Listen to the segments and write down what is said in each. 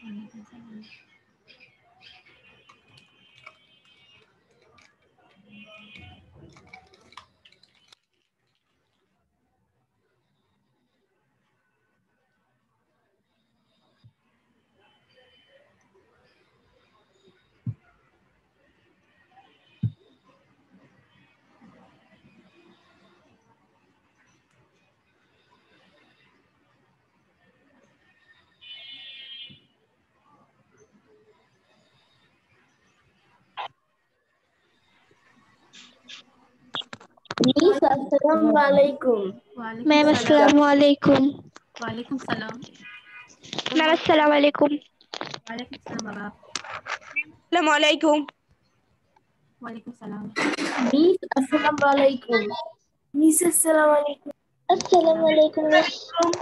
Miss अस्सलाम वालेकुम। Ma'am अस्सलाम वालेकुम। वालेकुम सलाम। मैम अस्सलाम वालेकुम। वालेकुम सलाम बाबा। अस्सलाम वालेकुम। वालेकुम सलाम। मिस अस्सलाम वालेकुम। मिस अस्सलाम वालेकुम। अस्सलाम वालेकुम मिस।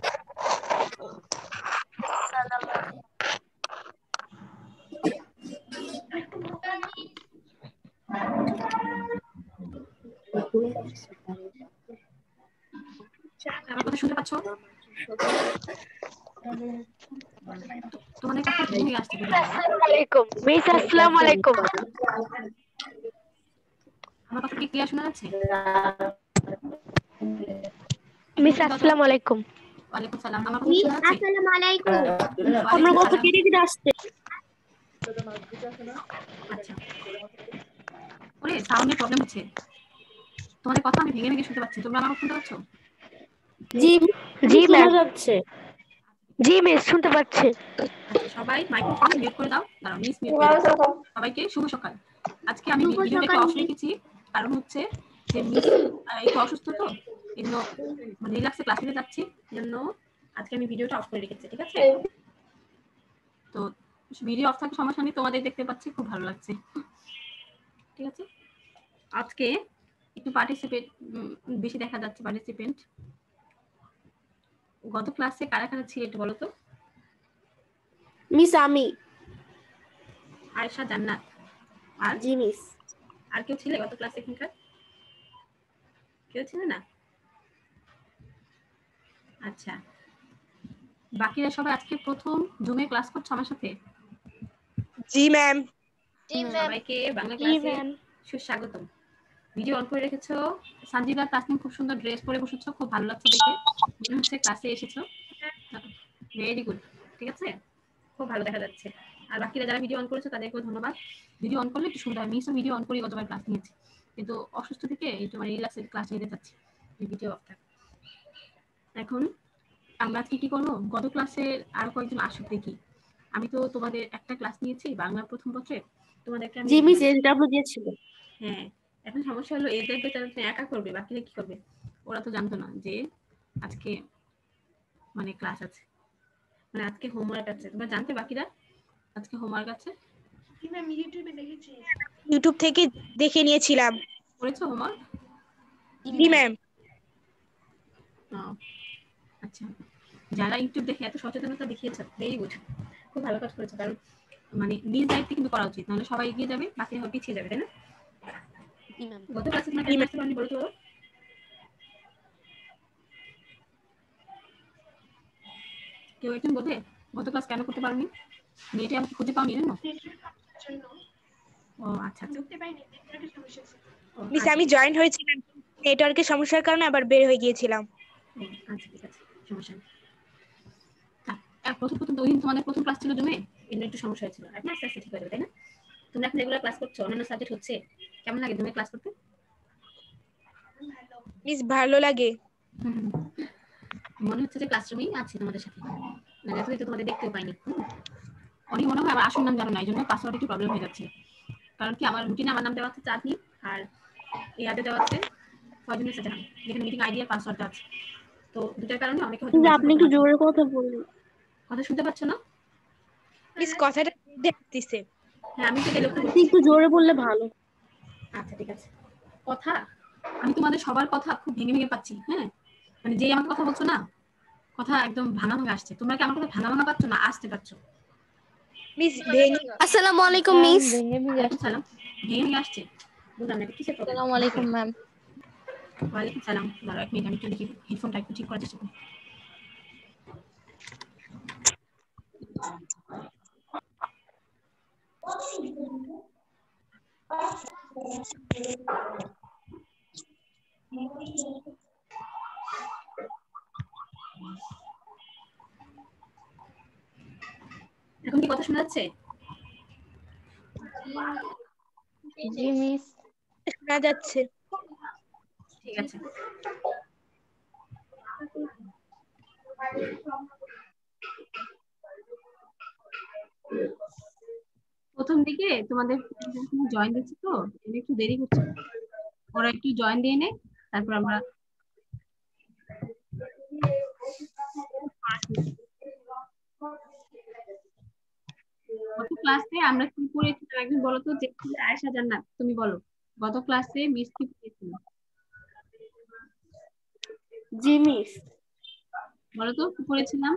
আমার কথা শুনতে পাচ্ছ? তোমাদের কাছে ভেঙে ভেঙে আসছে বুঝলাম বাবা। अस्सलाम वालेकुम मिस। अस्सलाम वालेकुम। আমার কথা কি ক্লিয়ার শোনা যাচ্ছে? मिस अस्सलाम वालेकुम। ওয়ালাইকুম সালাম। আমার কথা শোনা যাচ্ছে? अस्सलाम वालेकुम। ওয়ালাইকুম কথা সালাম। কেটে কেটে আসছে। আচ্ছা। ওরে সাউন্ডের প্রবলেম হচ্ছে। তোমাদের কথা আমি ভেঙে ভেঙে শুনতে পাচ্ছি। তোমরা আমার শুনতে পাচ্ছ? জি জি শোনা ম্যাম। যাচ্ছে। জি মিস শুনতে পাচ্ছি। আচ্ছা সবাই মাইক্রোফোন মিউট করে দাও। দাঁড়াও মিস মিউট করে দাও। সবাইকে শুভ সকাল। আজকে আমি ভিডিওটা একটু অফ রেখেছি। কারণ হচ্ছে যে মিস একটু অসুস্থ তো এজন্য মানে রিল্যাক্সে ক্লাস নিতে যাচ্ছি। এজন্য আজকে আমি ভিডিওটা অফ করে রেখেছি। ঠিক আছে? তো ভিডিও অফ থাকার সমস্যা নেই। তোমাদের দেখতে পাচ্ছি খুব ভালো লাগছে। ঠিক আছে? আজকে একটু পার্টিসিপেট বেশি দেখা যাচ্ছে পার্টিসিপেন্ট। গত ক্লাসে কারা কারা ছিল একটু বলো তো? মিস আমি। আয়েশা, জান্নাত আর জি মিস। আর কেউ ছিলে গত ক্লাসে এখানকার? কেউ ছিল না? আচ্ছা। বাকিরা সবাই আজকে প্রথম জুমে ক্লাস করছো আমার সাথে? জি ম্যাম। সবাইকে বাংলা জি ক্লাসে ম্যাম। সুস্বাগতম। ভিডিও অন করে রেখেছো। সানজিদা, তাসনিম খুব সুন্দর ড্রেস পরে বসেছো। খুব ভালো লাগছে দেখে। মনে হচ্ছে ক্লাসে এসেছো। Very good. ঠিক আছে? খুব ভালো দেখা যাচ্ছে। আর বাকিরা যারা ভিডিও অন করেছো তাদেরকেও ধন্যবাদ। ভিডিও অন করলে একটু সুবিধা হয়। মিসও ভিডিও অন করে গতবার ক্লাস নিয়েছি। কিন্তু অসুস্থ থেকে একটু মানে রিল্যাক্সে ক্লাস নিতে চাচ্ছি। ভিডিও অফ থাক। এখন আমরা আজকে কি করবো? গত ক্লাসের আরো কয়েকজন আসুক দেখি। আমি তো তোমাদের একটা ক্লাস নিয়েছি বাংলা প্রথম পত্রে। তোমাদেরকে আমি জি মিস এসডব্লিউ দিয়েছিল। হ্যাঁ, এখন সমস্যা হলো এই দেখবে তারা একা করবে, বাকিরা কি করবে? ওরা তো জানতো না যে আজকে মানে ক্লাস আছে, মানে আজকে হোমওয়ার্ক আছে। তোমরা জানতে বাকিরা আজকে হোমওয়ার্ক আছে? ইউটিউব থেকে দেখে নিয়েছিলাম। করেছো হোমওয়ার্ক? জি ম্যাম। আচ্ছা, যারা ইউটিউব দেখে এত সচেতনতা দেখিয়েছে ভেরি গুড, খুব ভালো কাজ করেছো। কারণ মানে নিজ দায়িত্বে কিন্তু করা উচিত, নাহলে সবাই এগিয়ে যাবে, বাকিরা পিছিয়ে যাবে, তাই না? গত ক্লাসে তোমরা কেমন আসতে পারেনি বলো তো? কেউ একজন বোধে গত ক্লাস কেন করতে পারোনি? নেটে আমাকে খুঁজে পাওনি জানো? ও আচ্ছা আচ্ছা। মিস আমি জয়েন হয়েছিলাম, নেটওয়ার্কের সমস্যার কারণে আবার বের হয়ে গিয়েছিলাম। আচ্ছা ঠিক আছে, সমস্যা নেই। প্রথম প্রথম দুই দিন তোমাদের প্রথম ক্লাস ছিল জমে, এর একটু সমস্যা হয়েছিল। এখন আস্তে আস্তে ঠিক হয়ে যাবে, তাই না? তোমরা এখন রেগুলার ক্লাস করছো, অন্যান্য সাবজেক্ট হচ্ছে, কেমন লাগে জমে ক্লাস করতে? মিস ভালো লাগে। মনে হচ্ছে যে ক্লাসরুমেই আছে তোমাদের সাথে, মানে এতদিন তো তোমাদের দেখতেও পাইনি। অনেক মনে হয় আমার আসল নাম জানো না, এই জন্য পাসওয়ার্ড একটু প্রবলেম হয়ে যাচ্ছে। কারণ কি আমার রুটিনে আমার নাম দেওয়া আছে চাঁদনি, আর এই অ্যাডে দেওয়া আছে ফয়জুন্নেসা জাহান, যেখানে মিটিং আইডি আর পাসওয়ার্ডটা আছে। তো দুটার কারণে অনেকে হয়তো মেসেজ আপনি করতে একটু পারছেন। জোরে কথা বলুন। কথা শুনতে পাচ্ছ না? মিস কথাটা দেখতেছে। হ্যাঁ, আমি সেটা লক্ষ্য আপনি করছি। একটু জোরে বললে ভালো। আচ্ছা ঠিক আছে। কথা আমি তোমাদের সবার কথা খুব ভেঙে ভেঙে পাচ্ছি। হ্যাঁ, মানে যেই আমাকে কথা বলছো না, কথা একদম ভাঙা ভাঙা আসছে। তোমরা কি আমার কথা ভাঙা ভাঙা পাচ্ছ না আসতে পাচ্ছ? মিস ভেঙে। আসসালামু আলাইকুম মিস। ওয়ালাইকুম সালাম। ভেঙে ভেঙে আসছে, বুঝলাম না এটা কিসের প্রবলেম। আসসালামু আলাইকুম ম্যাম। ওয়ালাইকুম সালাম। দাঁড়াও 1 মিনিট, আমি একটু দেখি হেডফোনটা একটু ঠিক করার চেষ্টা করি। এখন কি কথা শোনা যাচ্ছে? জি মিস। শোনা যাচ্ছে। ঠিক আছে। প্রথম দিকে তোমাদের জয়েন দিচ্ছি তো একটু দেরি হচ্ছে, ওরা একটু জয়েন দিয়ে নে, তারপর আমরা গত ক্লাসে আমরা কি পড়েছিলাম একদিন বলো তো, যে আয়েশা জান্নাত তুমি বলো গত ক্লাসে মিস কি পড়েছিল? জি মিস। বলো তো কি পড়েছিলাম?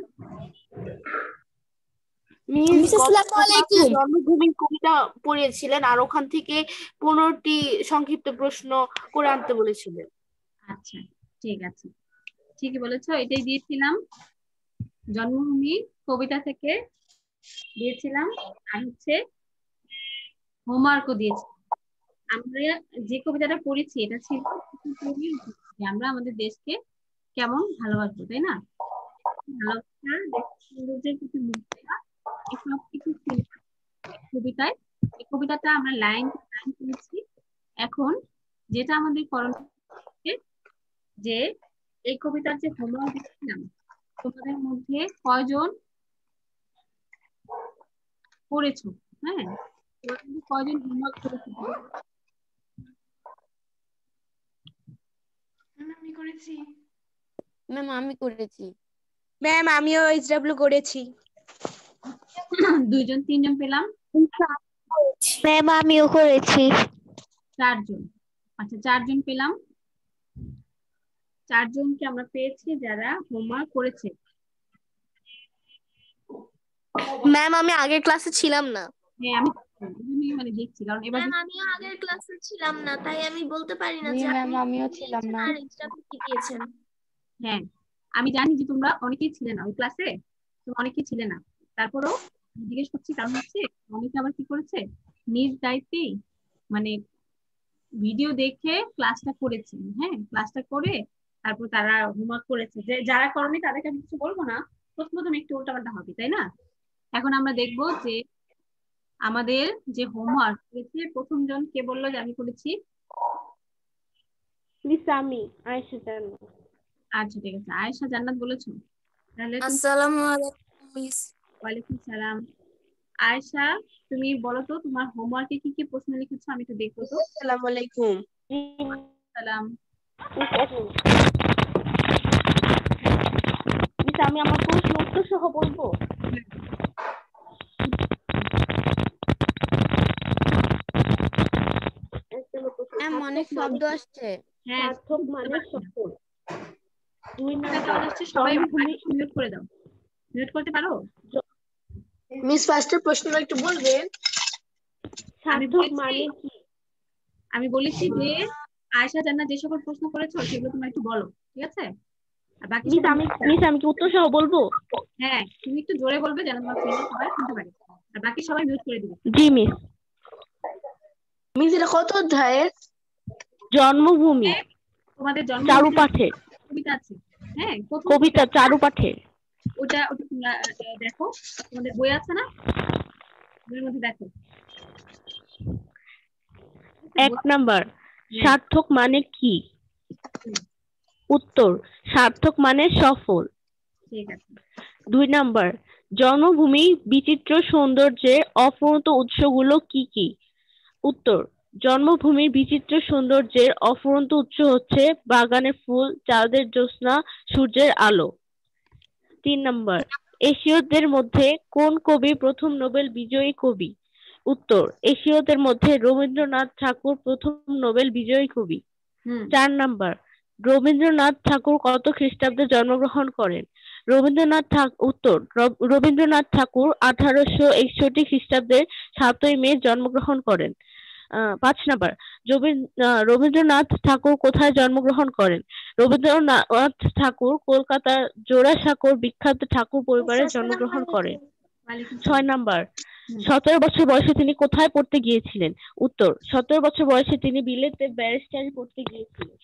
মিস আসসালামু আলাইকুম। জন্মভূমি কবিতা পড়িয়েছিলেন আর ওখান থেকে 15টি সংক্ষিপ্ত প্রশ্ন করে আনতে বলেছিলেন। আচ্ছা ঠিক আছে, ঠিকই বলেছো, এটাই দিয়েছিলাম। জন্মভূমি কবিতা থেকে দিয়েছিলাম আর হচ্ছে হোমওয়ার্কও দিয়েছি। আমরা যে কবিতাটা পড়েছি এটা ছিল আমরা আমাদের দেশকে কেমন ভালোবাসবো, তাই না? ভালোবাসা, সৌন্দর্যের প্রতি মুগ্ধতা, এসব কিছু ছিল কবিতায়। এই কবিতাটা আমরা লাইন লাইন করেছি। এখন যেটা আমাদের করণীয় যে এই কবিতার যে হোমওয়ার্ক দিচ্ছিলাম তোমাদের মধ্যে কয়জন করেছো? হ্যাঁ, কয়জন হোমওয়ার্ক করেছো? আমি করেছি ম্যাম। আমি করেছি ম্যাম আমিও এইচডব্লিউ করেছি। 2 জন 3 জন পেলাম। ম্যাম আমিও করেছি। 4 জন। আচ্ছা 4 জন পেলাম। 4 জনকে আমরা পেয়েছি যারা হোমওয়ার্ক করেছে। ম্যাম। আমি আগের ক্লাসে ছিলাম না। হ্যাঁ আমি মানে দেখছি, কারণ এবার আমিও আগের ক্লাসে ছিলাম না, তাই আমি বলতে পারি না যে ম্যাম আপনি আমিও ছিলাম না। আর এক্সট্রা কি দিয়েছেন। হ্যাঁ আমি জানি যে তোমরা অনেকেই ছিলে না ওই ক্লাসে, তোমরা অনেকেই ছিলে না, তারপরেও জিজ্ঞেস করছি কারণ হচ্ছে অনেকে আবার কি করেছে নিজ দায়িত্বেই মানে ভিডিও দেখে ক্লাসটা করেছে। হ্যাঁ, ক্লাসটা করে তারপর তারা হোমওয়ার্ক করেছে। যে যারা করেনি তাদেরকে আমি কিছু বলবো না, প্রথম একটু উল্টাপাল্টা হবে, তাই না? এখন আমরা দেখবো যে আমাদের যে হোমওয়ার্ক করেছে প্রথম জন কে বললো যে আমি করেছি? মিস আমি আয়েশা জান্নাত। আচ্ছা ঠিক আছে, আয়েশা জান্নাত বলেছো। তাহলে আসসালামু আলাইকুম মিস। ওয়ালাইকুম সালাম। আয়েশা তুমি বলো তো তোমার হোমওয়ার্কে কি কি প্রশ্ন লিখেছো, আমি একটু দেখবো তো। আসসালামু আলাইকুম। সালাম। মিস আমি আমার প্রশ্ন উত্তর সহ বলবো। ম্যাম অনেক শব্দ আসছে। হ্যাঁ সার্থক মানে সফল। 2 নাম্বার নাম্বার আসছে, সবাই মিউট করে দাও। মিউট করতে পারো? মিস ফার্স্টের প্রশ্নটা একটু বলবেন? সার্থক মানে কি? আমি বলেছি যে আয়েশা জান্নাত যে সকল প্রশ্ন করেছো সেগুলো তোমরা একটু বলো, ঠিক আছে? আর বাকি মিস আমি কি উত্তর সহ বলবো? হ্যাঁ তুমি একটু জোরে বলবে যেন তোমার ফ্রেন্ডরা সবাই শুনতে পারে, আর বাকি সবাই মিউট করে দিবে। জি মিস। মিস এটা কত অধ্যায়ের? জন্মভূমি তোমাদের জন্ম চারুপাঠে। কবিতা আছে। হ্যাঁ কবিতা চারুপাঠে। ওটা তোমরা দেখো, তোমাদের বই আছে না, বইয়ের মধ্যে দেখো। 1 নাম্বার সার্থক মানে কি? উত্তর সার্থক মানে সফল। ঠিক আছে। 2 নাম্বার জন্মভূমি বিচিত্র সৌন্দর্যের অফুরন্ত উৎসগুলো কি কি? উত্তর জন্মভূমির বিচিত্র সৌন্দর্যের অফুরন্ত উৎস হচ্ছে বাগানের ফুল, চাঁদের জ্যোৎস্না, সূর্যের আলো। 3 নাম্বার এশীয়দের মধ্যে কোন কবি প্রথম নোবেল বিজয়ী কবি? উত্তর এশীয়দের মধ্যে রবীন্দ্রনাথ ঠাকুর প্রথম নোবেল বিজয়ী কবি। 4 নাম্বার রবীন্দ্রনাথ ঠাকুর কত খ্রিস্টাব্দে জন্মগ্রহণ করেন? উত্তর রবীন্দ্রনাথ ঠাকুর 1861 খ্রিস্টাব্দের 7ই মে জন্মগ্রহণ করেন। 5 নাম্বার রবীন্দ্রনাথ ঠাকুর কোথায় জন্মগ্রহণ করেন? রবীন্দ্রনাথ ঠাকুর কলকাতার জোড়াসাঁকোর বিখ্যাত ঠাকুর পরিবারে জন্মগ্রহণ করেন। 6 নাম্বার 17 বছর বয়সে তিনি কোথায় পড়তে গিয়েছিলেন? উত্তর, 17 বছর বয়সে তিনি বিলেতে ব্যারিস্টারি পড়তে গিয়েছিলেন।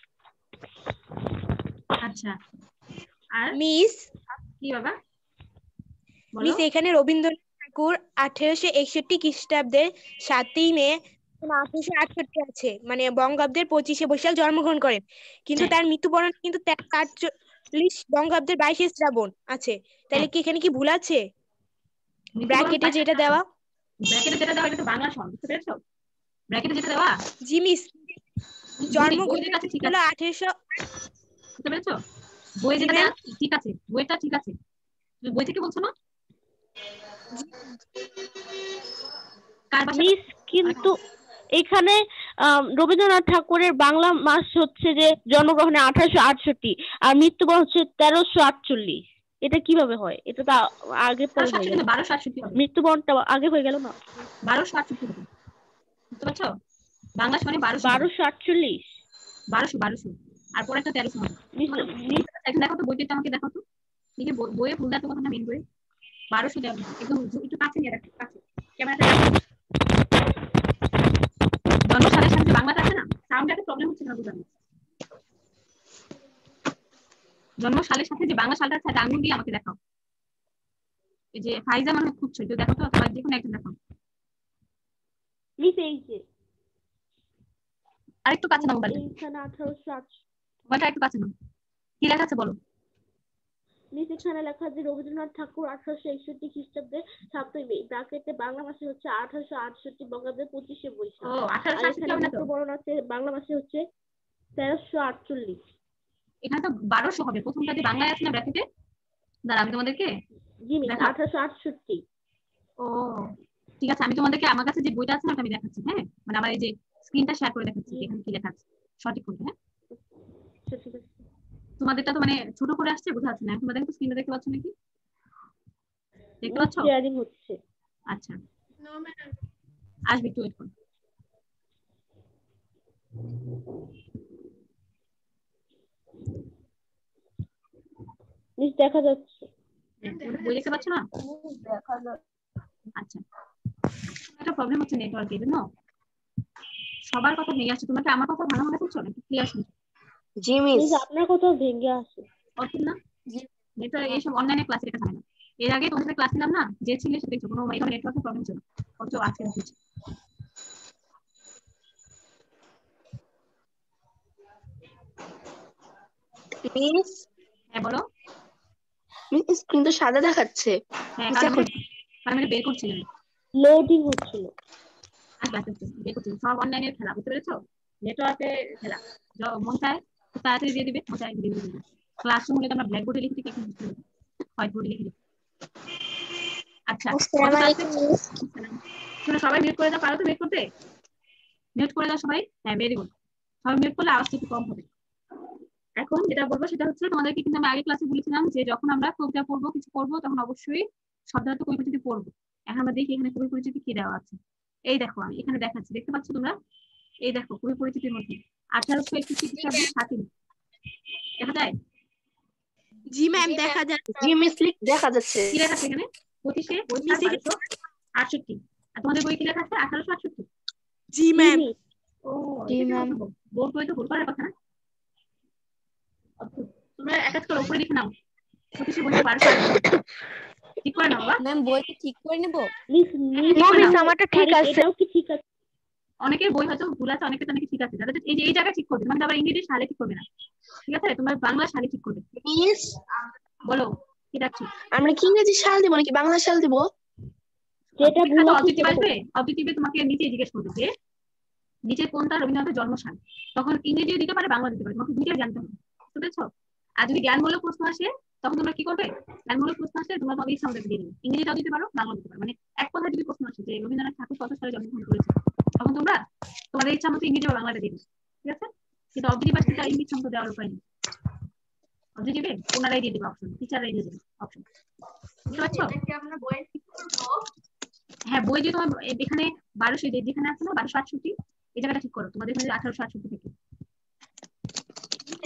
আচ্ছা, আর মিস কি বাবা বলো? মিস এখানে রবীন্দ্রনাথ ঠাকুর 1861 খ্রিস্টাব্দের 7ই মে 1868 আছে, মানে বঙ্গাব্দের 25শে বৈশাখ জন্মগ্রহণ করেন, কিন্তু হ্যাঁ, তার মৃত্যুবরণ কিন্তু 1348 বঙ্গাব্দের 22শে শ্রাবণ আছে। তাহলে হ্যাঁ, কি এখানে কি ভুল আছে? মৃত্যুবরণ ব্র্যাকেটে যেটা দেওয়া। ব্র্যাকেটে যেটা দেওয়া এটা তো বাংলা সন, বুঝতে পেরেছো? ব্র্যাকেটে যেটা দেওয়া জি মিস, বইয়ের জন্মগ্রহণ কাছে ঠিক হলো আছে, 1800। বুঝতে পেরেছো? বইয়ে জি যেটা ম্যাম। দেওয়া ঠিক আছে, বইটা ঠিক আছে, তুমি বই থেকে বলছো না? কার বাসা? মিস কিন্তু এখানে রবীন্দ্রনাথ ঠাকুরের বাংলা মাস হচ্ছে যে জন্মগ্রহণে 1868 আর মৃত্যুবরণ হচ্ছে 1348। এটা কিভাবে হয়? এটা তো আগে পরে হয়ে গেল। 1268 হবে, মৃত্যুবরণটা আগে হয়ে গেল না? 1268 হবে, বুঝতে পারছো? বাংলা সনে 1200 হবে, 1248। 1200 আর পরে একটা 1300 হবে। এখন দেখো তো বইটা আমাকে দেখো তো, দেখি বইয়ে ভুল দেখো কথা না, মেন বইয়ে 1200 দেওয়া একদম একটু কাছে নিয়ে রাখো, কাছে ক্যামেরাটা জন্মসালের সাথে বাংলাটা আছে না, সাউন্ড একটা প্রবলেম হচ্ছে না বুঝানো। জন্মসালের সাথে যে বাংলা সালটা আছে আঙুল দিয়ে আমাকে দেখাও। এই যে ফাইজা মানে খুঁজছো, একটু দেখো তো, অথবা যে কোনো একজন দেখাও। মিস এই যে আরেকটু কাছে নাও মোবাইলটা, এইখানে 1808। মোবাইলটা একটু কাছে নাও, কি লেখা আছে বলো? মিস এখানে লেখা যে রবীন্দ্রনাথ ঠাকুর 1861 খ্রিস্টাব্দে 7ই মে, ব্র্যাকেটে বাংলা মাসে হচ্ছে 1868 বঙ্গাব্দে 25শে বৈশাখ। ও আর 1868 এখানে হবে না তো, মৃত্যুবরণ আছে বাংলা মাসে হচ্ছে 1348। এখানে তো 1200 হবে, প্রথমটা যে বাংলায় আছে না ব্র্যাকেটে, দাঁড়া আমি তোমাদেরকে জি মিস, দেখাও। 1868। ও ঠিক আছে, আমি তোমাদেরকে আমার কাছে যে বইটা আছে না ওটা আমি দেখাচ্ছি, হ্যাঁ, মানে আমার এই যে স্ক্রিনটা শেয়ার করে দেখাচ্ছি যে এখানে কি লেখা আছে সঠিক করে, হ্যাঁ। ঠিক আছে। তোমাদেরটা তো মানে ছোট করে আসছে, বোঝা যাচ্ছে না, তোমাদের তো স্ক্রিনে দেখতে পাচ্ছ নাকি? দেখতে মিস পাচ্ছ? শেয়ারিং হচ্ছে। আচ্ছা, আসবে, একটু ওয়েট করো। মিস দেখা যাচ্ছে। বই দেখতে পাচ্ছ না? আচ্ছা, একটা প্রবলেম হচ্ছে নেটওয়ার্ক, এই জন্য সবার কথা ভেঙে আসছে। তোমরা কি আমার কথা ভালো মনে করছো নাকি ক্লিয়ার শুনছো? জি মিস। মিস আপনার কোথাও ভেঙে আসে। অর্থ না নেটওয়ার্ক, এইসব অনলাইনে ক্লাস এটা থাকে না। এর আগে তোমাদের ক্লাস নিলাম না, যে ছিল সে দেখছো কোনো এখানে নেটওয়ার্কের প্রবলেম ছিল, অথচ আজকে দেখছি। মিস, হ্যাঁ বলো। মিস স্ক্রিন তো সাদা দেখাচ্ছে। হ্যাঁ, মিস কারণ এখন আমি বের করছিলাম, লোডিং হচ্ছিল। আচ্ছা আচ্ছা বের করছিলাম, সব অনলাইনের খেলা, বুঝতে পেরেছো? নেটওয়ার্কে খেলা, মন চায় খুব তাড়াতাড়ি দিয়ে দিবে, মন চায় দিয়ে দিবে। ক্লাসরুম হলে তো আমরা ব্ল্যাকবোর্ডে লিখে দিই, হোয়াইট বোর্ডে লিখে দিই। আচ্ছা, আসসালামু আলাইকুম মিস। শোনো সবাই মিউট করে দাও, পারো তো মিউট করতে? মিউট করে দাও সবাই, হ্যাঁ ভেরি গুড। সবাই মিউট করলে আওয়াজটা একটু কম হবে। এখন যেটা বলবো সেটা হচ্ছে, তোমাদেরকে কিন্তু আমি আগে ক্লাসে বলেছিলাম যে যখন আমরা কবিতা পড়বো, কিছু পড়বো, তখন অবশ্যই শব্দার্থ কবি পরিচিতি পড়বো। এখন আমরা দেখি এখানে কবি পরিচিতি কি দেওয়া আছে। এই দেখো আমি এখানে দেখাচ্ছি, দেখতে পাচ্ছ তোমরা? এই দেখো কবি পরিচিতির মধ্যে 1861 খ্রিস্টাব্দে 7ই মে, দেখা যায়? জি ম্যাম, দেখা যাচ্ছে। জি মিস দেখা যাচ্ছে। কি লেখা আছে এখানে? 25শে বৈশাখ 1268। আর তোমাদের বই কি লেখা আছে? 1868। জি ম্যাম। ও জি ম্যাম। বোর্ড বই তো ভুল করার কথা না। তোমরা এক কাজ করো, উপরে লিখে নাও 25শে বৈশাখ 1268। ঠিক করে নাও বাবা। ম্যাম বইটা ঠিক করে নেব? মিস মিস আমারটা ঠিক আছে। এটাও কি ঠিক আছে? অনেকের বই হয়তো ভুল আছে, অনেকের তো নাকি ঠিক আছে। যাদের এই জায়গায় ঠিক করবে, মানে আবার ইংরেজি সালে ঠিক করবে না, ঠিক আছে? তোমার বাংলা সালে ঠিক করবে। মিস বলো কি ডাকছো? আমরা কি ইংরেজি সাল দিব নাকি বাংলা সাল দিব? যেটা ভুল আছে অবজেক্টিভ সেটা আসবে, অবজেক্টিভে তোমাকে নিচে জিজ্ঞেস করবে যে নিচে কোনটা রবীন্দ্রনাথের জন্মসাল, তখন ইংরেজিও দিতে পারে, বাংলা দিতে পারে, তোমাকে দুইটাই জানতে হবে, বুঝেছো? আর যদি জ্ঞানমূলক প্রশ্ন আসে তখন তোমরা কি করবে? জ্ঞানমূলক প্রশ্ন আসলে তোমরা তোমাদের ইচ্ছা মতো দিয়ে দেবে, ইংরেজিটাও দিতে পারো, বাংলা দিতে পারো। মানে এক কথায় যদি প্রশ্ন আসে যে রবীন্দ্রনাথ ঠাকুর কত সালে জন্মগ্রহণ করেছে, তখন তোমরা তোমাদের ইচ্ছা মতো ইংরেজি বা বাংলাটা দিবে, ঠিক আছে? কিন্তু অবজেক্টিভ আসলে তার ইংলিশ মতো দেওয়ার উপায় নেই। অবজেক্টিভে ওনারাই দিয়ে দেবে অপশন, টিচাররাই দিয়ে দেবে অপশন, বুঝতে পারছো? হ্যাঁ, বই যে তোমার এখানে 1200 যেখানে আছে না 1268, এই জায়গাটা ঠিক করো, তোমাদের এখানে 1868 থেকে।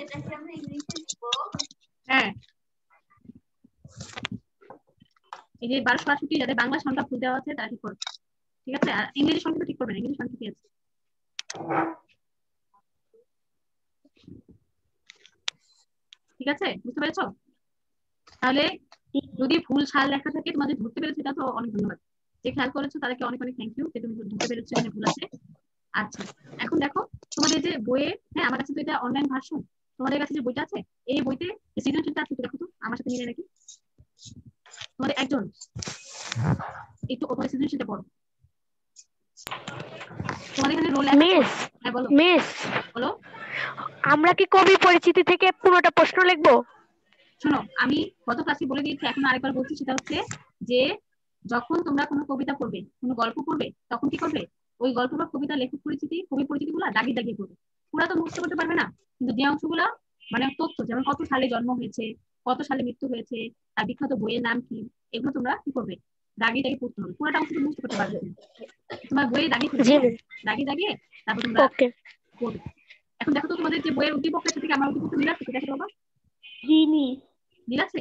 হ্যাঁ, এই যে 1268 যাদের বাংলা সংখ্যা ভুল দেওয়া আছে তারা ঠিক করবে, ঠিক আছে? আর ইংরেজি সংখ্যা ঠিক করবে না, ইংরেজি সংখ্যা ঠিক আছে। ঠিক আছে, বুঝতে পেরেছো? তাহলে যদি ভুল সাল লেখা থাকে তোমাদের ধরতে পেরেছো, এটা তো অনেক ধন্যবাদ। যে খেয়াল করেছো তাদেরকে অনেক অনেক থ্যাংক ইউ যে তুমি ধরতে পেরেছো এখানে ভুল আছে। আচ্ছা, এখন দেখো তোমাদের যে বইয়ে, হ্যাঁ আমার কাছে তো এটা অনলাইন ভার্সন, তোমাদের কাছে যে বইটা আছে এই বইতে সৃজনশীলটা আছে, দেখো তো আমার সাথে মিলে নাকি। তোমাদের একজন একটু ওপরে সৃজনশীলটা পড়ো। তোমাদের এখানে রোল লেখা আছে? হ্যাঁ বলো মিস, বলো। আমরা কি কবি পরিচিতি থেকে পুরোটা প্রশ্ন লিখবো? শোনো, আমি গত ক্লাসে বলে দিয়েছি, এখন আরেকবার বলছি, সেটা হচ্ছে যে যখন তোমরা কোনো কবিতা পড়বে, কোনো গল্প পড়বে, তখন কি করবে? ওই গল্প বা কবিতা লেখক পরিচিতি, কবি পরিচিতি গুলা দাগিয়ে দাগিয়ে পড়বে। পুরা তো মুখস্থ করতে পারবে না, কিন্তু যে অংশগুলা মানে তথ্য, যেমন কত সালে জন্ম হয়েছে, কত সালে মৃত্যু হয়েছে, তার বিখ্যাত বইয়ের নাম কি, এগুলো তোমরা কি করবে? দাগিয়ে দাগিয়ে পড়তে হবে। পুরাটা অংশ তো মুখস্থ করতে পারবে না, তোমার বইয়ে দাগিয়ে ফেলবে, দাগিয়ে দাগিয়ে তারপর তোমরা পড়বে। এখন দেখো তো তোমাদের যে বইয়ের উদ্দীপকের সাথে আমার উদ্দীপক মিল আছে, দেখো বাবা জিনিস মিল আছে?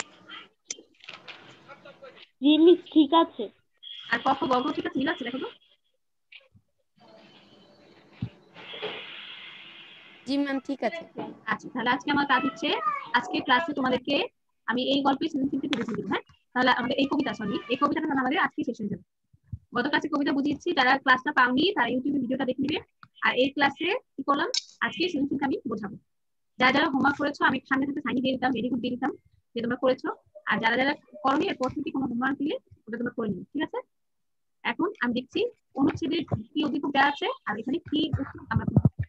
জিনিস ঠিক আছে। আর ক খ গ ঘ ঠিক আছে, মিল আছে? দেখো তো। জি ম্যাম ঠিক আছে। আচ্ছা, তাহলে আজকে আমার কাজ হচ্ছে, আজকে ক্লাসে তোমাদেরকে আমি এই গল্পের সৃজনশীলটা বুঝিয়ে দেবো। হ্যাঁ, তাহলে আমাদের এই কবিতা, সরি এই কবিতাটা তাহলে আমাদের আজকে শেষ হয়ে যাবে। গত ক্লাসে কবিতা বুঝিয়েছি, যারা ক্লাসটা পাওনি তারা ইউটিউবে ভিডিওটা দেখে নিবে। আর এই ক্লাসে কি করলাম, আজকে সৃজনশীলটা আমি বোঝাবো। যারা যারা হোমওয়ার্ক করেছো আমি সামনে থেকে সাইন দিয়ে দিতাম, ভেরি গুড দিয়ে দিতাম যে তোমরা করেছো। আর যারা যারা করনি, এরপর থেকে কোনো হোমওয়ার্ক দিলে ওটা তোমরা করে নিবে, ঠিক আছে? এখন আমি দেখছি অনুচ্ছেদের কি উদ্দীপক দেওয়া আছে আর এখানে কি আমরা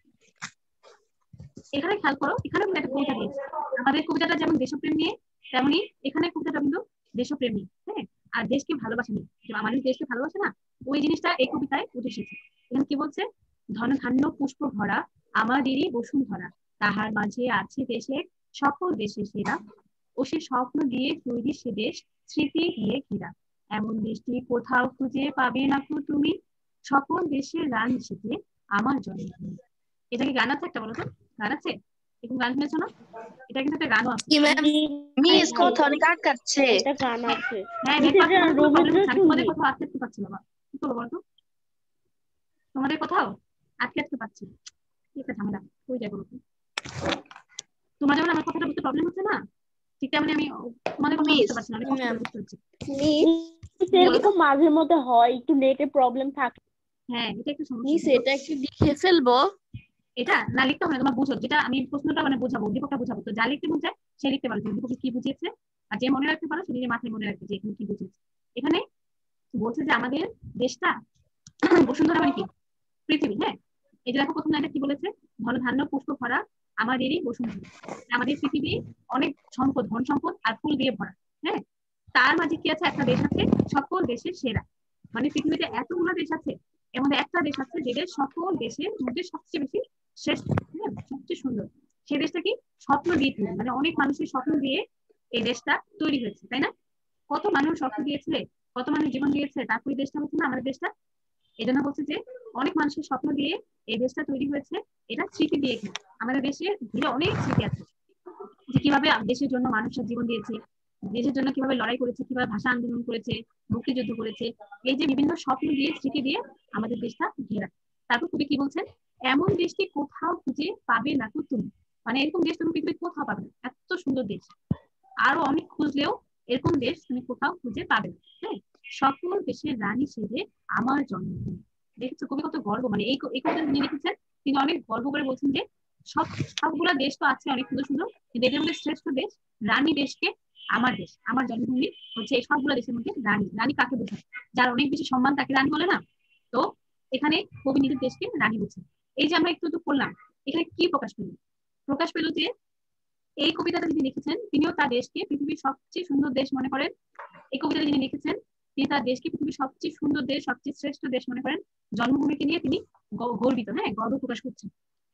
এখানে খেয়াল করো, এখানে কিন্তু একটা কবিতা দিয়েছে। আমাদের কবিতাটা যেমন দেশপ্রেম নিয়ে, তেমনি এখানে কবিতাটা কিন্তু দেশপ্রেম নিয়ে। হ্যাঁ, আর দেশকে ভালোবাসা নিয়ে, আমাদের দেশকে ভালোবাসে না, ওই জিনিসটা এই কবিতায় উঠে এসেছে। এখানে কি বলছে? ধন ধান্য পুষ্প ভরা আমাদেরই বসুন্ধরা, তাহার মাঝে আছে দেশের সকল দেশে সেরা, ও সে স্বপ্ন দিয়ে তৈরি সে দেশ, স্মৃতি দিয়ে ঘেরা, এমন দেশটি কোথাও খুঁজে পাবে না কো তুমি, সকল দেশের রানী সেতে আমার জন্মভূমি। এটা কি গান আছে একটা, বলো তো? গান আছে? এরকম গান শুনেছো না? এটা কিন্তু একটা গানও আছে। মিস কথা অনেক আটকাচ্ছে। এটা গান আছে। হ্যাঁ, তোমাদের কোথাও আটকে পাচ্ছি বাবা, কি করবো বলতো? তোমাদের কোথাও আটকে পাচ্ছি, কি একটা ঝামেলা হয়ে যায় বলতো। তোমার যেমন আমার কথাটা বুঝতে প্রবলেম হচ্ছে না, ঠিক তেমনি আমি তোমাদের কথা বুঝতে পারছি না, অনেক কষ্ট করে বুঝতে হচ্ছে। এরকম মাঝে মধ্যে হয়, একটু নেটে প্রবলেম থাকে। হ্যাঁ, এটা একটু সমস্যা। মিস এটা একটু লিখে ফেলবো। এটা না লিখতে হবে না, তোমার বুঝো, যেটা আমি প্রশ্নটা মানে বোঝাবো, উদ্দীপকটা বোঝাবো, তো যা লিখতে মন চায় সে লিখতে পারো, উদ্দীপকে কি বুঝিয়েছে। আর যে মনে রাখতে পারো সে নিজের মাথায় মনে রাখবে যে এখানে কি বুঝিয়েছে। এখানে বলছে যে আমাদের দেশটা বসুন্ধরা মানে কি? পৃথিবী। হ্যাঁ, এই যে দেখো প্রথম লাইনটা কি বলেছে? ধন ধান্য পুষ্প ভরা আমাদেরই বসুন্ধরা, আমাদের পৃথিবী অনেক সম্পদ, ধন সম্পদ আর ফুল দিয়ে ভরা। হ্যাঁ, তার মাঝে কি আছে? একটা দেশ আছে সকল দেশের সেরা, মানে পৃথিবীতে এতগুলো দেশ আছে, এর মধ্যে একটা দেশ আছে যেটা সকল দেশের মধ্যে সবচেয়ে বেশি শ্রেষ্ঠ, হ্যাঁ সবচেয়ে সুন্দর। সেই দেশটা কি? স্বপ্ন দিয়ে তৈরি, মানে অনেক মানুষের স্বপ্ন দিয়ে এই দেশটা তৈরি হয়েছে, তাই না? কত মানুষ স্বপ্ন দিয়েছে, কত মানুষ জীবন দিয়েছে, তারপরে দেশটা হচ্ছে না আমাদের দেশটা। এই জন্য বলছে যে অনেক মানুষের স্বপ্ন দিয়ে এই দেশটা তৈরি হয়েছে, এটা স্মৃতি দিয়ে। আমাদের দেশে ঘিরে অনেক স্মৃতি আছে, যে কিভাবে দেশের জন্য মানুষের জীবন দিয়েছে, দেশের জন্য কিভাবে লড়াই করেছে, কিভাবে ভাষা আন্দোলন করেছে, মুক্তিযুদ্ধ করেছে, এই যে বিভিন্ন স্বপ্ন দিয়ে স্মৃতি দিয়ে আমাদের দেশটা ঘেরা। তারপর কবি কি বলছেন? এমন দেশটি কোথাও খুঁজে পাবে না তো তুমি, মানে এরকম দেশ তুমি পৃথিবীর কোথাও পাবে না, এত সুন্দর দেশ, আরো অনেক খুঁজলেও এরকম দেশ তুমি কোথাও খুঁজে পাবে না। হ্যাঁ, সকল দেশের রানী সেজে আমার জন্মভূমি। দেখছো কবি কত গর্ব, মানে এই কথা তিনি লিখেছেন, তিনি অনেক গর্ব করে বলছেন যে সবগুলা দেশ তো আছে অনেক সুন্দর সুন্দর, কিন্তু এদের মধ্যে শ্রেষ্ঠ দেশ রানী দেশকে আমার দেশ, আমার জন্মভূমি হচ্ছে এই সবগুলো দেশের মধ্যে রানী। রানী কাকে বোঝায়? যার অনেক বেশি সম্মান তাকে রানী বলে না? তো এখানে কবি নিজের দেশকে রানী বলছেন। এই যে আমরা একটু পড়লাম, এখানে কি প্রকাশ পেল? প্রকাশ পেল যে এই কবিতাটা যিনি লিখেছেন তিনিও তার দেশকে পৃথিবীর সবচেয়ে সুন্দর দেশ মনে করেন। এই কবিতাটা যিনি লিখেছেন তিনি তার দেশকে পৃথিবীর সবচেয়ে সুন্দর দেশ, সবচেয়ে শ্রেষ্ঠ দেশ মনে করেন। জন্মভূমিকে নিয়ে তিনি গর্বিত, হ্যাঁ গর্ব প্রকাশ করছেন।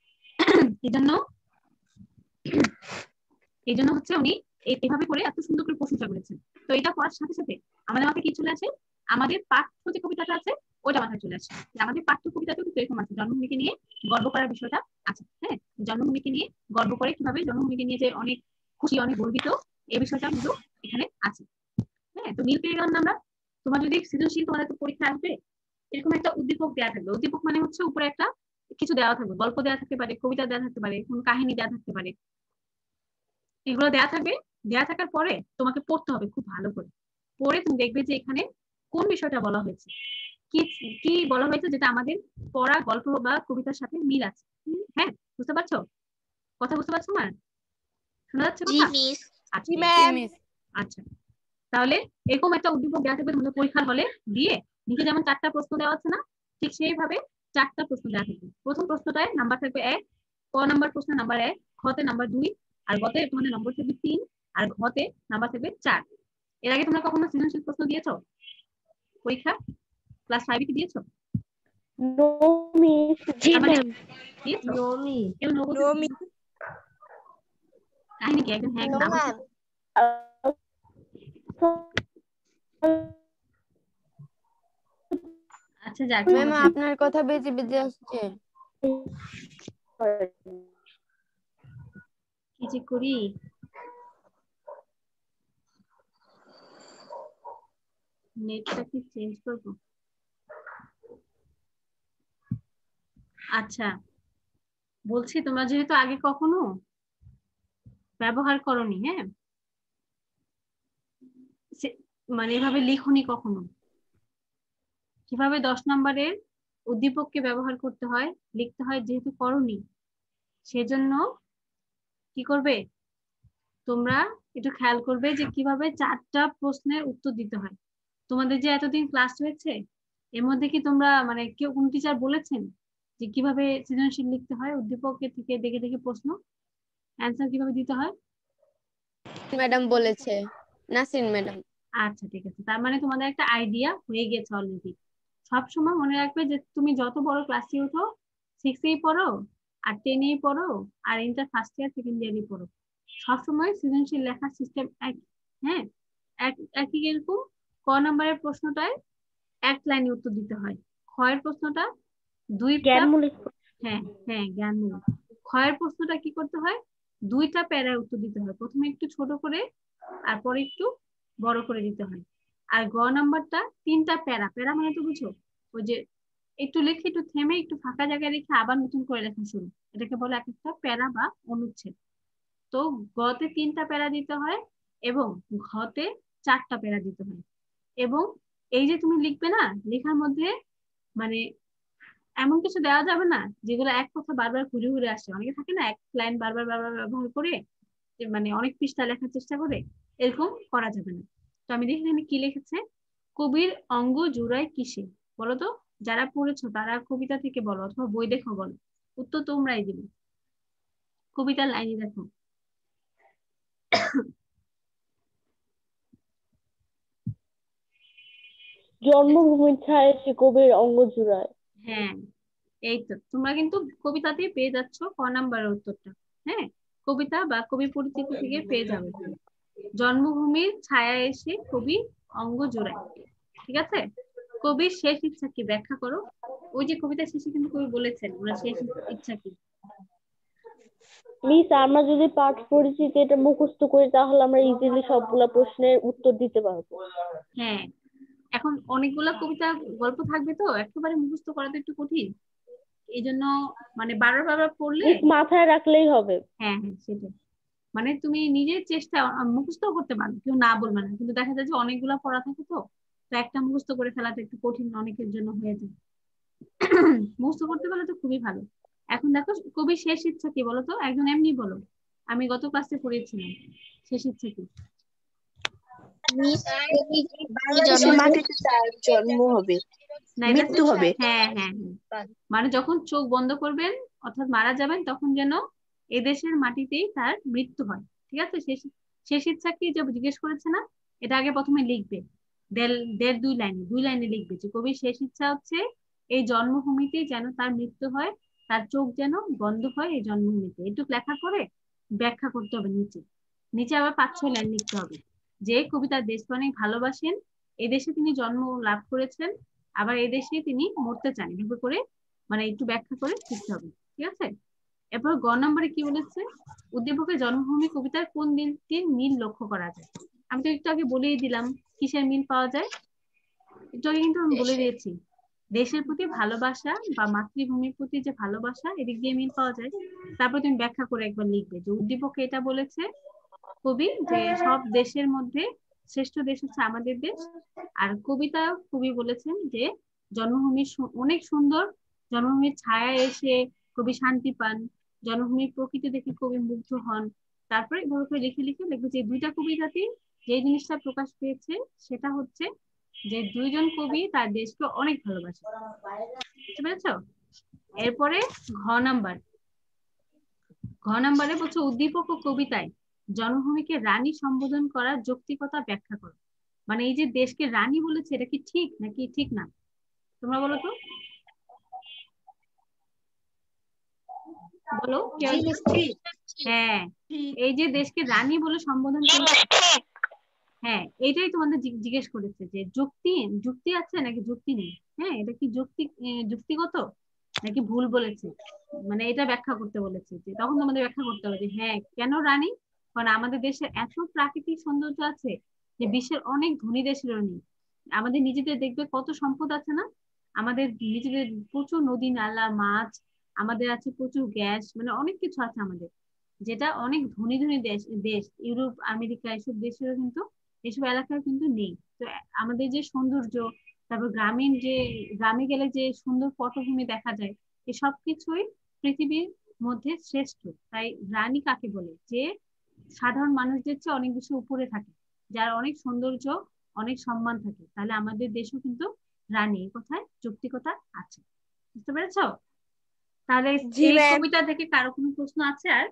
এই জন্য হচ্ছে উনি এইভাবে করে এত সুন্দর করে প্রশংসা করেছেন। তো এটা পড়ার সাথে সাথে আমাদের মাথায় কি চলে আসে? আমাদের পাঠ্য যে কবিতাটা আছে ওইটা মাথায় চলে আসে। আমাদের পাঠ্য কবিতাতেও কিন্তু এরকম আছে, জন্মভূমিকে নিয়ে গর্ব করার বিষয়টা আছে। হ্যাঁ, জন্মভূমিকে নিয়ে গর্ব করে, কিভাবে জন্মভূমিকে নিয়ে যে অনেক খুশি, অনেক গর্বিত, এই বিষয়টা কিন্তু এখানে আছে। হ্যাঁ, তো মিল পেয়ে গেলাম না আমরা। তোমার যদি সৃজনশীল তোমার একটা পরীক্ষা আসবে, এরকম একটা উদ্দীপক দেওয়া থাকবে। উদ্দীপক মানে হচ্ছে উপরে একটা কিছু দেওয়া থাকবে, গল্প দেওয়া থাকতে পারে, কবিতা দেওয়া থাকতে পারে, কোন কাহিনী দেওয়া থাকতে পারে, এগুলো দেওয়া থাকবে। দেওয়া থাকার পরে তোমাকে পড়তে হবে খুব ভালো করে। পড়ে তুমি দেখবে যে এখানে কোন বিষয়টা বলা হয়েছে, কি কি বলা হয়েছে, যেটা আমাদের পড়া গল্প বা কবিতার সাথে মিল আছে। হ্যাঁ, বুঝতে পারছো? কথা বুঝতে পারছো না? শোনা যাচ্ছে জি কথা? মিস। আচ্ছা জি ম্যাম। আচ্ছা, তাহলে এরকম একটা উদ্দীপক দেওয়া থাকবে তোমাদের পরীক্ষার হলে। দিয়ে নিচে যেমন 4টা প্রশ্ন দেওয়া আছে না, ঠিক সেইভাবে 4টা প্রশ্ন দেওয়া থাকবে। প্রথম প্রশ্নটায় নাম্বার থাকবে 1, ক নাম্বার প্রশ্ন নাম্বার 1, খতে নাম্বার 2, আর গতে তোমাদের নম্বর থাকবে 3, আর ঘতে নাম্বার থাকবে 4। এর আগে তোমরা কখনো সৃজনশীল প্রশ্ন দিয়েছো পরীক্ষা? ক্লাস 5 কি দিয়েছো? No miss. জি তার মানে ম্যাম। দিয়েছো? নমি কেউ নো বলতে নো মিস। কাহিনী কি? একজন হ্যাঁ, একজন না বলছে। আচ্ছা যাক, ম্যাম সমস্যা নেই। আপনার কথা বেজে বেজে আসছে। কি যে করি। নেটটা কি চেঞ্জ করবো? আচ্ছা, বলছি তোমরা যেহেতু আগে কখনো ব্যবহার করনি, হ্যাঁ, মানে এভাবে লিখনি কখনো, কিভাবে 10 নম্বরের উদ্দীপককে ব্যবহার করতে হয়, লিখতে হয়, যেহেতু করনি, সেজন্য কি করবে তোমরা একটু খেয়াল করবে যে কিভাবে 4টা প্রশ্নের উত্তর দিতে হয়। তোমাদের যে এতদিন ক্লাস হয়েছে, এর মধ্যে কি তোমরা মানে কেউ কোন টিচার বলেছেন যে কিভাবে সৃজনশীল লিখতে হয়, উদ্দীপকের থেকে দেখে দেখে প্রশ্ন অ্যান্সার কিভাবে দিতে হয়? ম্যাডাম বলেছে, নাসরিন ম্যাডাম। আচ্ছা ঠিক আছে, তার মানে তোমাদের একটা আইডিয়া হয়ে গেছে অলরেডি। সবসময় মনে রাখবে যে তুমি যত বড় ক্লাসে উঠো, 6এই পড়ো আর 10এই পড়ো আর ইন্টার ফার্স্ট ইয়ার সেকেন্ড ইয়ারই পড়ো, সবসময় সৃজনশীল লেখার সিস্টেম এক। হ্যাঁ, একই এরকম। ক নাম্বারের প্রশ্নটায় 1 লাইনে উত্তর দিতে হয়। ক্ষয়ের প্রশ্নটা 2টা। জ্ঞানমূলক। হ্যাঁ হ্যাঁ, জ্ঞানমূলক। ক্ষয়ের প্রশ্নটা কি করতে হয়, 2টা প্যারায় উত্তর দিতে হয়। প্রথমে একটু ছোট করে আর পরে একটু বড় করে দিতে হয়। আর গ নাম্বারটা 3টা প্যারা। প্যারা মানে তো বুঝো, ওই যে একটু লিখে একটু থেমে একটু ফাঁকা জায়গায় রেখে আবার নতুন করে লেখা শুরু, এটাকে বলে এক একটা প্যারা বা অনুচ্ছেদ। তো গতে 3টা প্যারা দিতে হয় এবং ঘতে 4টা প্যারা দিতে হয়। এবং এই যে তুমি লিখবে না, লেখার মধ্যে মানে এমন কিছু দেওয়া যাবে না যেগুলো এক কথা বারবার ঘুরে ঘুরে আসে। অনেকে থাকে না এক লাইন বারবার বারবার ব্যবহার করে, মানে অনেক পৃষ্ঠা লেখার চেষ্টা করে, এরকম করা যাবে না। তো আমি দেখি এখানে কি লিখেছে, কবির অঙ্গ জুড়ায় কিসে? বলো তো, যারা পড়েছো তারা কবিতা থেকে বলো অথবা বই দেখো বলো, উত্তর তোমরাই দিবে। কবিতার লাইনে দেখো। জন্মভূমির ছায় সে কবির অঙ্গ জুড়ায়। হ্যাঁ, এই তো তোমরা কিন্তু কবিতাতেই পেয়ে যাচ্ছ ক নাম্বারের উত্তরটা। হ্যাঁ, কবিতা বা কবি পরিচিতি থেকে পেয়ে যাবে। জন্মভূমির ছায়া এসে কবি অঙ্গ জোড়ায়। ঠিক আছে, কবির শেষ ইচ্ছা কি ব্যাখ্যা করো। ওই যে কবিতা শেষে কিন্তু কবি বলেছেন ওনার শেষ ইচ্ছা কি। মিস, আমরা যদি পাঠ পরিচিতি এটা মুখস্থ করি তাহলে আমরা ইজিলি সবগুলা প্রশ্নের উত্তর দিতে পারবো। হ্যাঁ, এখন অনেকগুলা কবিতা গল্প থাকবে তো একেবারে মুখস্থ করা তো একটু কঠিন, এই জন্য মানে বারবার বারবার পড়লে। মিস, মাথায় রাখলেই হবে। হ্যাঁ হ্যাঁ, সেটাই। মানে তুমি নিজের চেষ্টা মুখস্থ করতে পারো, কেউ না বলবে না, কিন্তু দেখা যায় যে অনেকগুলা পড়া থাকে তো, তো একটা মুখস্থ করে ফেলাটা একটু কঠিন অনেকের জন্য হয়ে যায়। মুখস্থ করতে পারলে তো খুবই ভালো। এখন দেখো কবির শেষ ইচ্ছা কি বলো তো, একজন এমনি বলো, আমি গত ক্লাসে পড়িয়েছিলাম। শেষ ইচ্ছা কি? মিস কবি বাংলাদেশের জন্ম মাটিতে তার জন্ম হবে, না, এটা মৃত্যু হবে। হ্যাঁ হ্যাঁ হ্যাঁ, মানে যখন চোখ বন্ধ করবেন অর্থাৎ মারা যাবেন তখন যেন এদেশের মাটিতেই তার মৃত্যু হয়। ঠিক আছে, শেষ শেষ ইচ্ছা কি যে জিজ্ঞেস করেছে না, এটা আগে প্রথমে লিখবে। দেড় 2 লাইনে লিখবে যে কবির শেষ ইচ্ছা হচ্ছে এই জন্মভূমিতেই যেন তার মৃত্যু হয়, তার চোখ যেন বন্ধ হয় এই জন্মভূমিতে। একটু লেখা করে ব্যাখ্যা করতে হবে নিচে। নিচে আবার 5-6 লাইন লিখতে হবে যে কবি তার দেশকে অনেক ভালোবাসেন, এদেশে তিনি জন্ম লাভ করেছেন, আবার এদেশে তিনি মরতে চান, এভাবে করে মানে একটু ব্যাখ্যা করে লিখতে হবে। ঠিক আছে, এরপর গ নম্বরে কি বলেছে, উদ্দীপকের জন্মভূমি কবিতার কোন দিনটির মিল লক্ষ্য করা যায়। আমি তো একটু আগে বলেই দিলাম কিসের মিল পাওয়া যায়, একটু আগে কিন্তু আমি বলে দিয়েছি দেশের প্রতি ভালোবাসা বা মাতৃভূমির প্রতি যে ভালোবাসা এদিক দিয়ে মিল পাওয়া যায়। তারপর তুমি ব্যাখ্যা করে একবার লিখবে যে উদ্দীপক এটা বলেছে কবি যে সব দেশের মধ্যে শ্রেষ্ঠ দেশ হচ্ছে আমাদের দেশ, আর কবি বলেছেন যে জন্মভূমি অনেক সুন্দর, জন্মভূমির ছায়া এসে কবি শান্তি পান, জন্মভূমির প্রকৃতি দেখে কবি মুগ্ধ হন। তারপরে এভাবে করে লিখে লিখে লিখবে যে দুইটা কবিতাতে যে জিনিসটা প্রকাশ পেয়েছে সেটা হচ্ছে যে দুইজন কবি তার দেশকে অনেক ভালোবাসে। বুঝতে পেরেছ? এরপরে ঘ নাম্বারে বলছে উদ্দীপক ও কবিতায় জন্মভূমিকে রানী সম্বোধন করার যৌক্তিকতা ব্যাখ্যা করো। মানে এই যে দেশকে রানী বলেছে এটা কি ঠিক নাকি ঠিক না, তোমরা বলো তো, বলো। হ্যাঁ, এই যে দেশকে রানী বলে সম্বোধন করছে, হ্যাঁ এইটাই তোমাদের জিজ্ঞেস করেছে যে যুক্তি আছে নাকি যুক্তি নেই। হ্যাঁ, এটা কি যুক্তিগত নাকি ভুল বলেছে, মানে এটা ব্যাখ্যা করতে বলেছে। যে তখন তোমাদের ব্যাখ্যা করতে হবে যে হ্যাঁ কেন রানী, কারণ আমাদের দেশে এত প্রাকৃতিক সৌন্দর্য আছে যে বিশ্বের অনেক ধনী দেশেরও নেই। আমাদের নিজেদের দেখবে কত সম্পদ আছে না, আমাদের নিজেদের প্রচুর নদী নালা মাছ, আমাদের আছে প্রচুর গ্যাস, মানে অনেক কিছু আছে আমাদের, যেটা অনেক ধনী ধনী দেশ ইউরোপ আমেরিকা এসব দেশেরও কিন্তু এসব এলাকায় কিন্তু নেই। তো আমাদের যে সৌন্দর্য, তারপর গ্রামে গেলে যে সুন্দর পটভূমি দেখা যায়, এই সব কিছুই পৃথিবীর মধ্যে শ্রেষ্ঠ। তাই রানী কাকে বলে, যে সাধারণ মানুষদের চেয়ে অনেক বেশি উপরে থাকে, যার অনেক সৌন্দর্য অনেক সম্মান থাকে, তাহলে আমাদের দেশও কিন্তু রানী, এই কথায় যৌক্তিকতা আছে। বুঝতে পেরেছ? তাহলে এই কবিতা থেকে কারো কোনো প্রশ্ন আছে? আর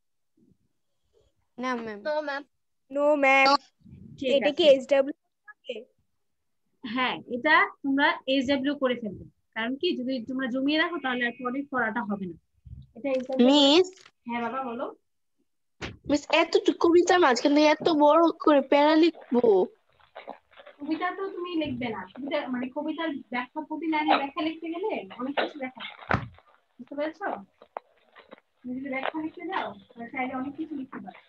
না ম্যাম। No ma'am. এটা কি এসডব্লিউ? হ্যাঁ, এটা তোমরা এসডব্লিউ করে ফেলবে, কারণ কি যদি তোমরা জমিয়ে রাখো তাহলে আর পরে পড়াটা হবে না। এটা মিস। হ্যাঁ বাবা বলো। মিস এতটুকু কবিতার মাঝখানে এত বড় করে প্যারা লিখবো? কবিতা তো তুমি লিখবে না, কবিতা মানে কবিতার ব্যাখ্যা, প্রতি লাইনে ব্যাখ্যা লিখতে গেলে অনেক কিছু দেখা, বুঝতে পেরেছো? তুমি যদি ব্যাখ্যা লিখতে যাও তাহলে সাইডে অনেক কিছু লিখতে পারো।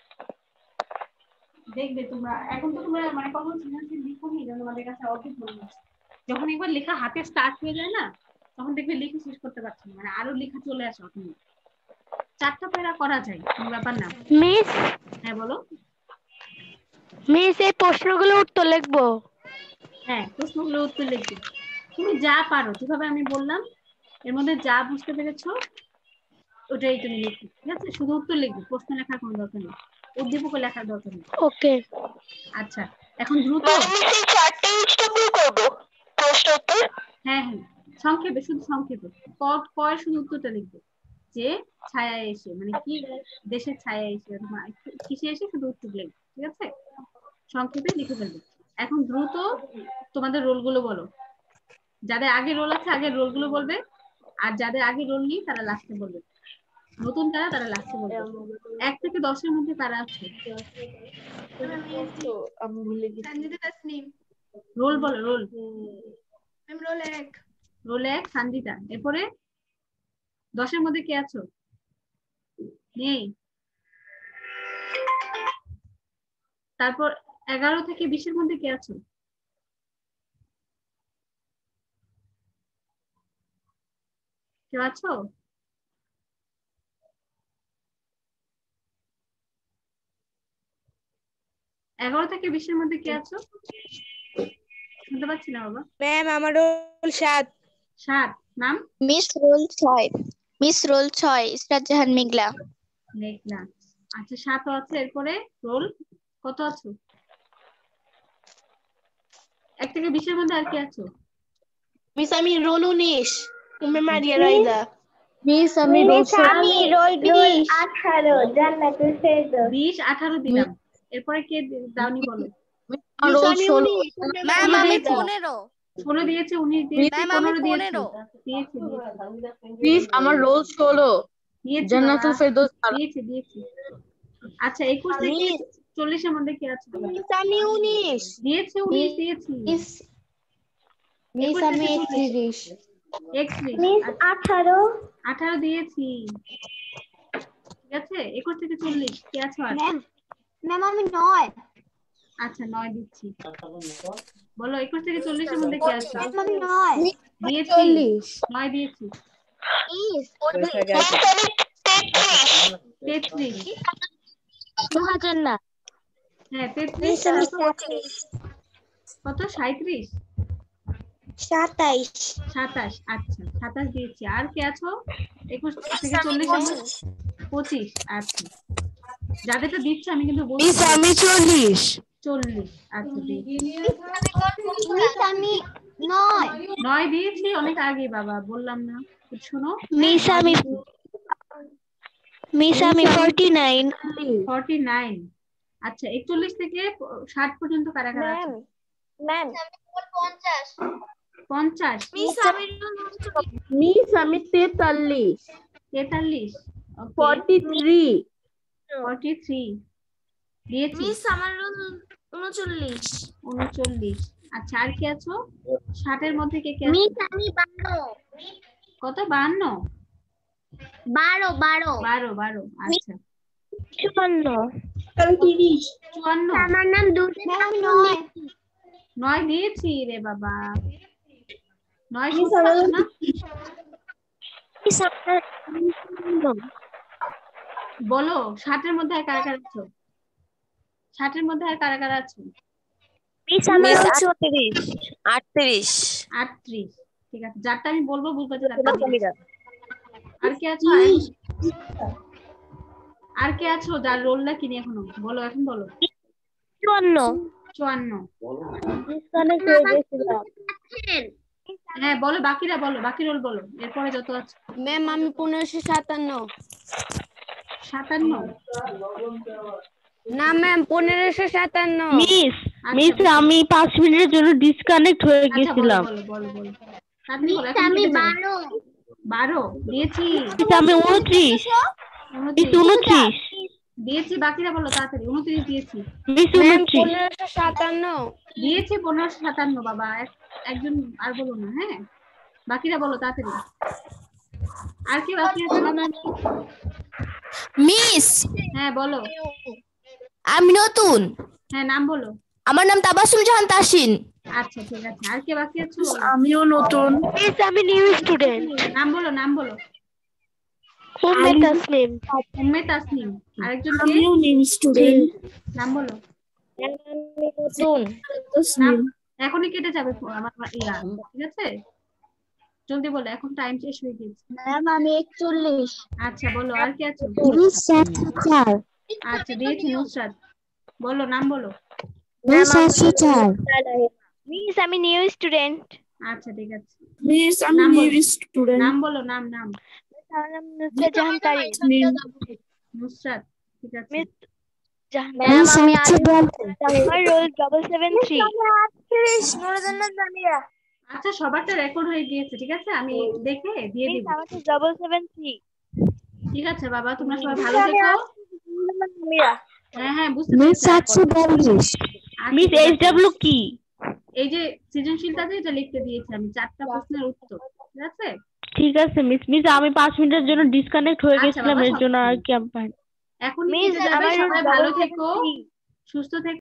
দেখবে তোমরা এখন তো তোমরা মানে কখন সৃজনশীল লিখোনি, তোমাদের কাছে অদ্ভুত মনে হচ্ছে, যখন একবার লেখা হাতে স্টার্ট হয়ে যায় না তখন দেখবে লিখে শেষ করতে পারছি না, মানে আরো লেখা চলে আসে। তখন 4টা প্যারা করা যায়, কোনো ব্যাপার না। মিস। হ্যাঁ বলো। মিস এই প্রশ্নগুলো উত্তর লিখবো? হ্যাঁ, প্রশ্নগুলো উত্তর লিখবে, তুমি যা পারো, যেভাবে আমি বললাম এর মধ্যে যা বুঝতে পেরেছো ওটাই তুমি লিখবে, ঠিক আছে? শুধু উত্তর লিখবে, প্রশ্ন লেখার কোনো দরকার নেই, উদ্দীপক লেখার দরকার নেই। ওকে। আচ্ছা, এখন দ্রুত। হ্যাঁ হ্যাঁ, সংক্ষেপে, শুধু সংক্ষেপে কয় শুধু উত্তরটা লিখবে, যে ছায়া এসে মানে কি, দেশের ছায়া এসে কিসে এসে, শুধু উত্তর লিখবে, ঠিক আছে? সংক্ষেপে লিখে ফেলবে। এখন দ্রুত তোমাদের রোলগুলো বলো, যাদের আগে রোল আছে আগের রোলগুলো বলবে, আর যাদের আগে রোল নেই তারা লাস্টে বলবে, নতুন তারা লাস্টে বলবে। 1 থেকে 10-এর মধ্যে কারা আছে? রোল বলো, রোল। রোল 1 সানজিদা। এরপরে 10-এর মধ্যে কে আছো? নেই। তারপর 11 থেকে 20-এর মধ্যে কে আছো? কেউ আছো? এগারো থেকে 20-এর মধ্যে কে আছো? শুনতে পাচ্ছি না বাবা। ম্যাম আমার রোল 7। 7 নাম? Miss roll 6। Miss roll 6 Israt Jahan Meghla. Meghla. আচ্ছা 7 আছে। এরপরে রোল কত আছো? 1 থেকে 20-এর মধ্যে আর কি আছো? মিস আমি রোল 19 উম্মে মারিয়া রাইদা। মিস আমি রোল 18 জান্নাতুল ফেরদৌস। 20 18 দিলাম। এরপরে কে দাওনি বলো? মিস আমি 19 ম্যাম আমি 15। 16 দিয়েছে, 19 দিয়েছে, ম্যাম আমি 15 দিয়েছে। 15। দিয়েছে। মিস আমার রোল 16 জান্নাতুল ফেরদৌস। দিয়েছে। আচ্ছা 21 থেকে 40-এর মধ্যে কে আছে? মিস আমি 19 দিয়েছে, 19 দিয়েছি। মিস আমি 31। 31। মিস 18 18 দিয়েছি, ঠিক আছে? 21 থেকে 40 কে আছো? আর ম্যাম আমি 9। আচ্ছা 9 দিচ্ছি। বলো 21 থেকে 40 এর মধ্যে কে আছে? দিয়েছি 9 দিয়েছি। 33 না হ্যাঁ 33 কত 37 27 আচ্ছা 27 দিয়েছি। আর কে আছো 21 থেকে 40 এর মধ্যে? 25 আচ্ছা যাদেরটা দিচ্ছি আমি কিন্তু বলছি আমি 40 40 আচ্ছা নয় দিয়েছি অনেক আগে বাবা বললাম না শোনো মিস আমি 49 আচ্ছা 41 থেকে 60 পর্যন্ত কারা কারা আছে? 50 মিস আমি 43 43 43 দিয়েছি। মিস আমার 39 আচ্ছা আর কি আছো 60 এর মধ্যে কে কে আছে? মিস আমি কত 52 12 আচ্ছা 54 আমার নাম 9 দিয়েছি রে বাবা 9 শুনছো না? বলো 60 এর মধ্যে আর কারা কারা আছো? 60 এর মধ্যে আর কারা কারা আছো? 38 ঠিক আছে যারটা আমি বলবো বুঝবা যে আর কে আছো আর কে আছো যার রোলটা কিনি এখনো বলো এখন বলো 54 হ্যাঁ বলো বাকিরা বলো বাকি রোল বলো এরপরে যত আছে। ম্যাম আমি 1557 না ম্যাম 1557 মিস আমি 5 মিনিটের জন্য ডিসকানেক্ট হয়ে গেছিলাম। বলো আমি 12 দিয়েছি। আমি 29 দিয়েছি বাকিরা বলো তাড়াতাড়ি 29 দিয়েছি। মিস 1557 দিয়েছি 1557 বাবা একজন আর বলো না হ্যাঁ বাকিরা বলো তাড়াতাড়ি আর কি বাকি আছে? মিস হ্যাঁ বলো আমি নতুন হ্যাঁ নাম বলো। আমার নাম তাবাসসুম জাহান তাসিন আচ্ছা ঠিক আছে আর কে বাকি আছে? আমিও নতুন মিস আমি নিউ স্টুডেন্ট নাম বলো উম্মে তাসনিম আরেকজন কে? আমিও নিউ স্টুডেন্ট নাম বলো। নতুন নাম এখনই কেটে যাবে আমার ইয়া ঠিক আছে জলদি বলো এখন টাইম শেষ হয়ে গেছে। ম্যাম আমি 41 আচ্ছা বলো আর কি আছে? আচ্ছা দিয়েছি নুসরাত বলো নাম বলো। মিস আমি নিউ স্টুডেন্ট আচ্ছা ঠিক আছে মিস আমি নিউ স্টুডেন্ট নাম বলো নাম আমার নাম নুসরাত জাহান তারিক নুসরাত ঠিক আছে ম্যাম আমি আমার রোল 773 আচ্ছা সবারটা রেকর্ড হয়ে গিয়েছে ঠিক আছে আমি দেখে দিয়ে দিব। আমাকে 773 ঠিক আছে বাবা তোমরা সবাই ভালো থেকো। হ্যাঁ বুঝতে পেরেছি। মিস SW কি? এই যে সৃজনশীলটাতে এটা লিখতে দিয়েছি আমি 4টা প্রশ্নের উত্তর ঠিক আছে মিস আমি 5 মিনিটের জন্য ডিসকানেক্ট হয়ে আচ্ছা গেছিলাম বাবা, এর জন্য সব আর ঠিক কি আমি এখন মিস সবাই ভালো থেকো সুস্থ থেকো।